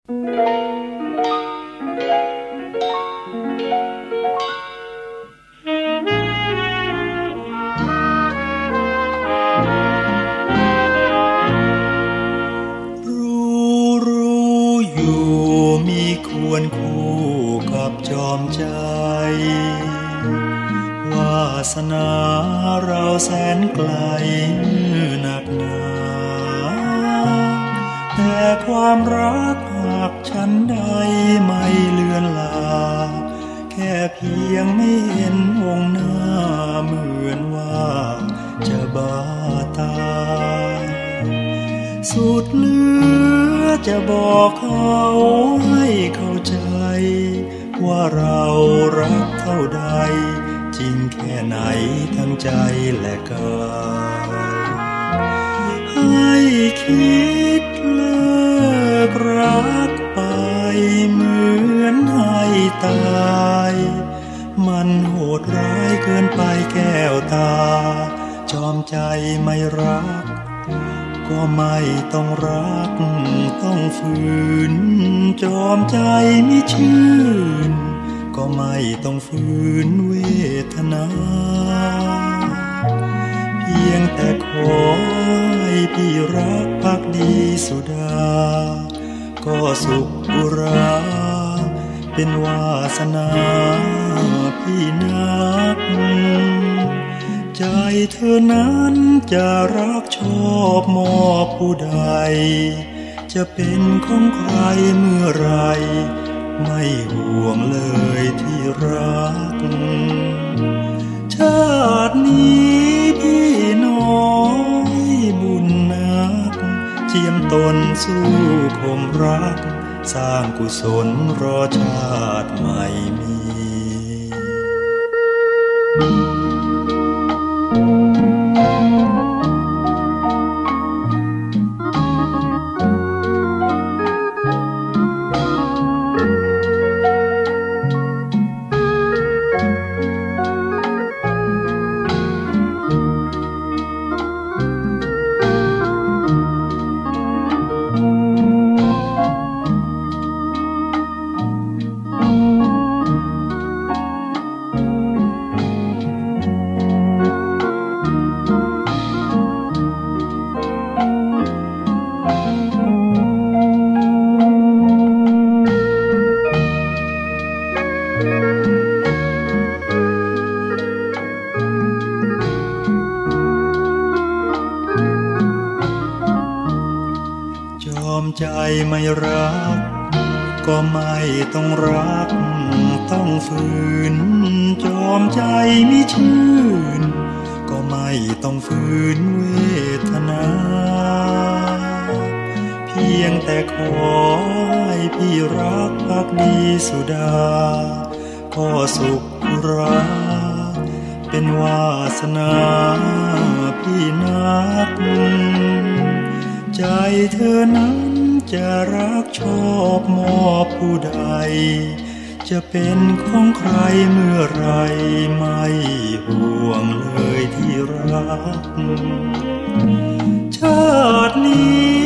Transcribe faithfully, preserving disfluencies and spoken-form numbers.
รู้รู้อยู่มีควรคู่กับจอมใจวาสนาเราแสนไกลหนักหนาแต่ความรักหากฉันใดไม่เลือนลาแค่เพียงไม่เห็นวงหน้าเหมือนว่าจะบ้าตายสุดเหลือจะบอกเขาให้เข้าใจว่าเรารักเท่าใดจริงแค่ไหนทั้งใจและกายให้คิดเลิกรักไปเหมือนให้ตายมันโหดร้ายเกินไปแก้วตาจอมใจไม่รักก็ไม่ต้องรักต้องฝืนจอมใจไม่ชื่นก็ไม่ต้องฝืนเวทนาเพียงแต่ขอให้พี่รักภักดีสุดาก็สุขอุราเป็นวาสนาพี่นักใจเธอนั้นจะรักชอบมอบผู้ใดจะเป็นของใครเมื่อไรไม่ห่วงเลยที่รักชาตินี้พี่น้อยบุญนักเจียมตนสู้คงรักสร้างกุศลรอชาติใหม่มีใจไม่รักก็ไม่ต้องรักต้องฝืนจอมใจไม่ชื่นก็ไม่ต้องฝืนเวทนาเพียงแต่ขอให้พี่รักภักดีสุดาก็สุขอุราเป็นวาสนาพี่นักใจเธอนั้นจะรักชอบมอบผู้ใดจะเป็นของใครเมื่อไรไม่ห่วงเลยที่รักชาตินี้